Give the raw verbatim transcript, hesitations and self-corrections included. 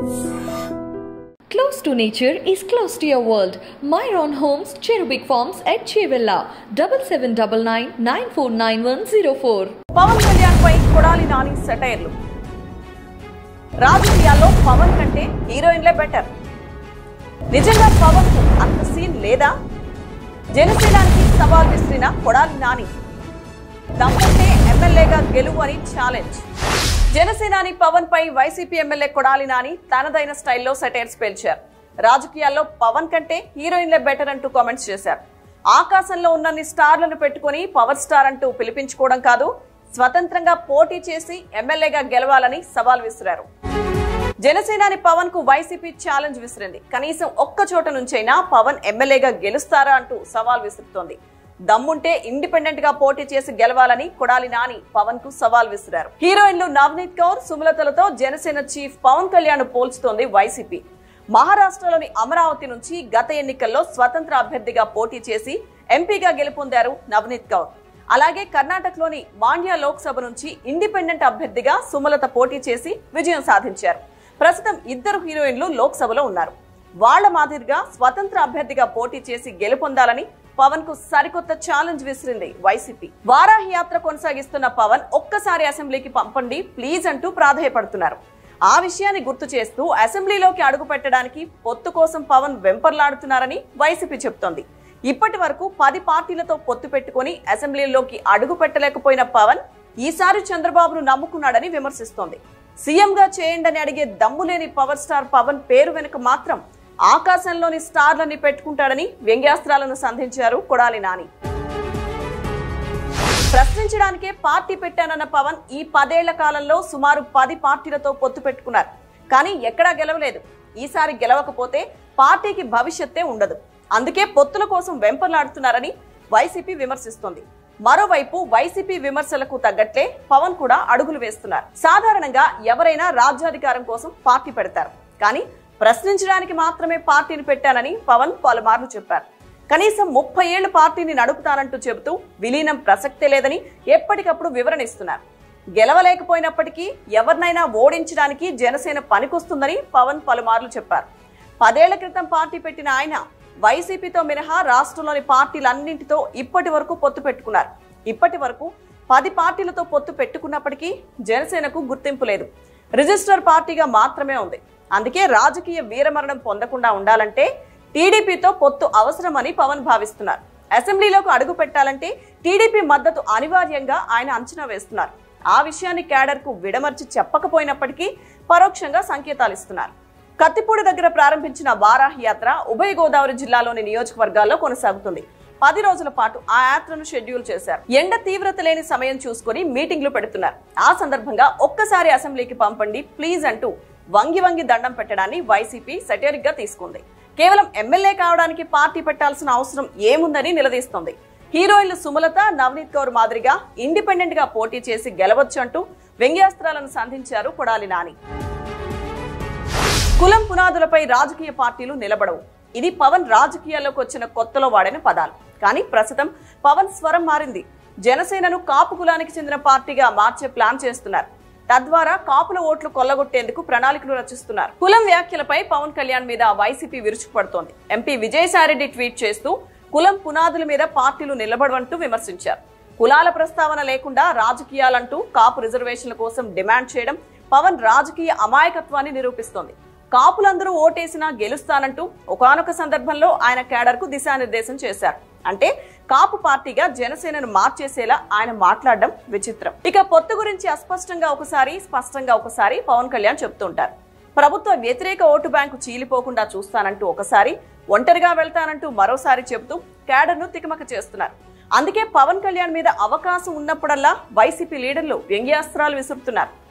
Close to nature is close to your world. Myron Homes, Cherubic Farms at Chevilla, seven seven nine nine, nine four nine one zero four. Pawan Kalyan pay Kodali Nani satire. రాజకీయాల్లో పవన్ కంటే హీరోయిన్లే better. నిజంగా పవన్ కు అంత scene లేదా? జనసేనానికి సవాల్ విసిరిన కొడాలి నాని. దమ్ముంటే ఎమ్మెల్యేగా గెలువు అని ఛాలెంజ్. జనసేనాని పవన్ పై వైసీపీ ఎమ్మెల్యే కొడాలి నాని తనదైన స్టైల్లో సెటైర్స్ పేల్చారు. రాజకీయాల్లో పవన్ కంటే హీరోయిన్లే బెటర్ అంటూ కామెంట్స్ చేశారు. ఆకాశంలో ఉన్నన్ని స్టార్లను పెట్టుకుని పవర్ స్టార్ అంటూ పిలిపించుకోవడం కాదు, స్వతంత్రంగా పోటీ చేసి ఎమ్మెల్యేగా గెలవాలని సవాల్ విసిరారు. జనసేనాని పవన్ కు వైసీపీ ఛాలెంజ్ విసిరింది. కనీసం ఒక్క చోట నుంచైనా పవన్ ఎమ్మెల్యేగా గెలుస్తారా అంటూ సవాల్ విసురుతోంది. దమ్ముంటే ఇండిపెండెంట్ గా పోటీ చేసి గెలవాలని కొడాలి నాని పవన్ కు సవాల్ విసిరారు. హీరోయిన్లు నవనీత్ కౌర్, సుమలతలతో జనసేన చీఫ్ పవన్ కళ్యాణ్ పోల్చుతోంది వైసీపీ. మహారాష్ట్రలోని అమరావతి నుంచి గత ఎన్నికల్లో స్వతంత్ర అభ్యర్థిగా పోటీ చేసి ఎంపీగా గెలుపొందారు నవనీత్ కౌర్. అలాగే కర్ణాటకలోని మాండ్య లోక్సభ నుంచి ఇండిపెండెంట్ అభ్యర్థిగా సుమలత పోటీ చేసి విజయం సాధించారు. ప్రస్తుతం ఇద్దరు హీరోయిన్లు లోక్సభలో ఉన్నారు. వాళ్ల మాదిరిగా స్వతంత్ర అభ్యర్థిగా పోటీ చేసి గెలుపొందాలని పవన్ కు సరికొత్త ఛాలెంజ్ విసిరింది వైసీపీ. వారాహి యాత్ర కొనసాగిస్తున్న పవన్ ఒక్కసారి అసెంబ్లీకి పంపండి ప్లీజ్ అంటూ ప్రాధేయపడుతున్నారు. ఆ విషయాన్ని గుర్తు చేస్తూ అసెంబ్లీలోకి అడుగు పెట్టడానికి పొత్తు కోసం పవన్ వెంపర్లాడుతున్నారని వైసీపీ చెబుతోంది. ఇప్పటి వరకు పది పార్టీలతో పొత్తు పెట్టుకుని అసెంబ్లీలోకి అడుగు పెట్టలేకపోయిన పవన్ ఈసారి చంద్రబాబును నమ్ముకున్నాడని విమర్శిస్తోంది. సీఎంగా చేయండని అడిగే దమ్ములేని పవర్ స్టార్ పవన్ పేరు వెనుక మాత్రం ఆకాశంలోని స్టార్లని పెట్టుకుంటాడని వ్యంగ్యాస్త్రాలను సంధించారు కొడాలి నాని. ప్రశ్నించడానికే పార్టీ పెట్టానన్న పవన్ ఈ పదేళ్ల కాలంలో సుమారు పది పార్టీలతో పొత్తు పెట్టుకున్నారు. కానీ ఎక్కడా గెలవలేదు. ఈసారి గెలవకపోతే పార్టీకి భవిష్యత్తే ఉండదు. అందుకే పొత్తుల కోసం వెంపర్లాడుతున్నారని వైసీపీ విమర్శిస్తోంది. మరోవైపు వైసీపీ విమర్శలకు తగ్గట్లే పవన్ కూడా అడుగులు వేస్తున్నారు. సాధారణంగా ఎవరైనా రాజ్యాధికారం కోసం పార్టీ పెడతారు, కానీ ప్రశ్నించడానికి మాత్రమే పార్టీని పెట్టానని పవన్ పలుమార్లు చెప్పారు. కనీసం ముప్పై ఏళ్లు పార్టీని నడుపుతానంటూ చెబుతూ విలీనం ప్రసక్తే లేదని ఎప్పటికప్పుడు వివరణ ఇస్తున్నారు. గెలవలేకపోయినప్పటికీ ఎవరినైనా ఓడించడానికి జనసేన పనికొస్తుందని పవన్ పలుమార్లు చెప్పారు. పదేళ్ల క్రితం పార్టీ పెట్టిన ఆయన వైసీపీతో మినహా రాష్ట్రంలోని పార్టీలన్నింటితో ఇప్పటి వరకు పొత్తు పెట్టుకున్నారు. ఇప్పటి వరకు పది పార్టీలతో పొత్తు పెట్టుకున్నప్పటికీ జనసేనకు గుర్తింపు లేదు. రిజిస్టర్ పార్టీగా మాత్రమే ఉంది. అందుకే రాజకీయ వీరమరణం పొందకుండా ఉండాలంటే టీడీపీతో పొత్తు అవసరమని పవన్ భావిస్తున్నారు. అసెంబ్లీలోకి అడుగు పెట్టాలంటే టీడీపీ మద్దతు అనివార్యంగా ఆయన అంచనా వేస్తున్నారు. ఆ విషయాన్ని క్యాడర్ కు విడమర్చి చెప్పకపోయినప్పటికీ పరోక్షంగా సంకేతాలు ఇస్తున్నారు. కత్తిపూడి దగ్గర ప్రారంభించిన వారాహి యాత్ర ఉభయ గోదావరి జిల్లాలోని నియోజకవర్గాల్లో కొనసాగుతుంది. పది రోజుల పాటు ఆ యాత్రను షెడ్యూల్ చేశారు. ఎండ తీవ్రత లేని సమయం చూసుకుని మీటింగ్లు పెడుతున్నారు. ఆ సందర్భంగా ఒక్కసారి అసెంబ్లీకి పంపండి ప్లీజ్ అంటూ వంగి వంగి దండం పెట్టడాన్ని వైసీపీ సెటైరిక్ గా తీసుకుంది. కేవలం ఎమ్మెల్యే కావడానికి పార్టీ పెట్టాల్సిన అవసరం ఏముందని నిలదీస్తోంది. హీరోయిన్లు సుమలత, నవనీత్ కౌర్ మాదిరిగా ఇండిపెండెంట్ గా పోటీ చేసి గెలవచ్చు అంటూ వ్యంగ్యాస్త్రాలను సంధించారు కొడాలి నాని. కులం పునాదులపై రాజకీయ పార్టీలు నిలబడవు. ఇది పవన్ రాజకీయాల్లోకి వచ్చిన కొత్తలో వాడిన పదాలు. కానీ ప్రస్తుతం పవన్ స్వరం మారింది. జనసేనను కాపు కులానికి చెందిన పార్టీగా మార్చే ప్లాన్ చేస్తున్నారు. తద్వారా కాపుల ఓట్లు కొల్లగొట్టేందుకు ప్రణాళికలు రచిస్తున్నారు. కులం వ్యాఖ్యలపై పవన్ కళ్యాణ్ మీద వైసీపీ విరుచుకుపడుతోంది. ఎంపీ విజయసాయిరెడ్డి ట్వీట్ చేస్తూ కులం పునాదుల మీద పార్టీలు నిలబడవంటూ విమర్శించారు. కులాల ప్రస్తావన లేకుండా రాజకీయాలంటూ కాపు రిజర్వేషన్ల కోసం డిమాండ్ చేయడం పవన్ రాజకీయ అమాయకత్వాన్ని నిరూపిస్తోంది. కాపులందరూ ఓటేసినా గెలుస్తానంటూ ఒకానొక సందర్భంలో ఆయన క్యాడర్ కు దిశానిర్దేశం చేశారు. అంటే కాపు పార్టీగా జనసేనను మార్చేసేలా ఆయన మాట్లాడడం విచిత్రం. ఇక పొత్తు గురించి అస్పష్టంగా ఒకసారి, స్పష్టంగా ఒకసారి పవన్ కళ్యాణ్ చెప్తుంటారు. ప్రభుత్వ వ్యతిరేక ఓటు బ్యాంకు చీలిపోకుండా చూస్తానంటూ ఒకసారి, ఒంటరిగా వెళ్తానంటూ మరోసారి చెబుతూ క్యాడర్ ను తికమక చేస్తున్నారు. అందుకే పవన్ కళ్యాణ్ మీద అవకాశం ఉన్నప్పుడల్లా వైసీపీ లీడర్లు వ్యంగ్యాస్త్రాలు విసురుతున్నారు.